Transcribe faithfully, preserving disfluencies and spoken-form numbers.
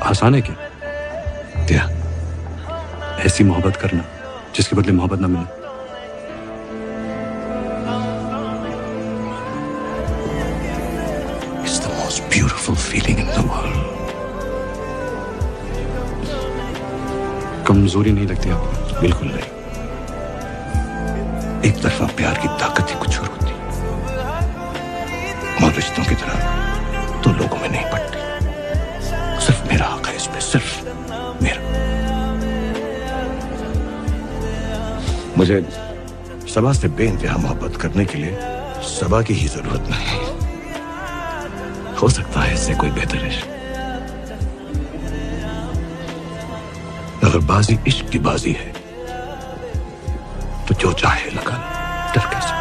आसान है क्या क्या? ऐसी मोहब्बत करना जिसके बदले मोहब्बत ना मिले? It's the most beautiful feeling in the world. कमजोरी नहीं लगती आपको? बिल्कुल नहीं। एक तरफा प्यार की ताकत ही कुछ और होती है, और रिश्तों की तरह तो लोगों में नहीं पड़ती। सिर्फ मेरा हक है इसमें, सिर्फ मेरा। मुझे सबा से बेइंतहा मोहब्बत करने के लिए सबा की ही जरूरत नहीं। हो सकता है इससे कोई बेहतर रिश्ता। अगर बाजी इश्क की बाजी है तो जो चाहे लगा, डर कैसे?